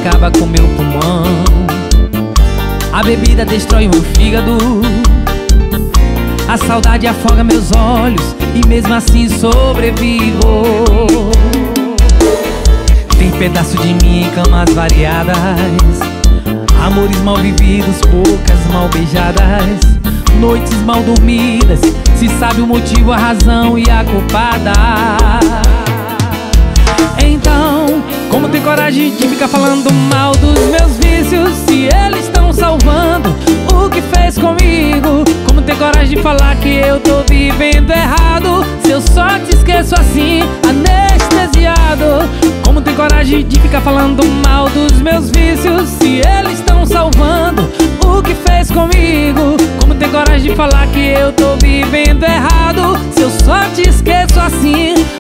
acaba com meu pulmão. A bebida destrói meu fígado, a saudade afoga meus olhos e mesmo assim sobrevivo. Tem pedaço de mim em camas variadas, amores mal vividos, bocas mal beijadas, noites mal dormidas, se sabe o motivo, a razão e a culpada. Então, como tem coragem de ficar falando mal dos meus vícios, se eles estão salvando o que fez comigo? Como tem coragem de falar que eu tô vivendo errado, se eu só te esqueço assim, anestesiado? Como tem coragem de ficar falando mal dos meus vícios, se eles estão salvando o que fez comigo? Como tem coragem de falar que eu tô vivendo errado, se eu só te esqueço assim,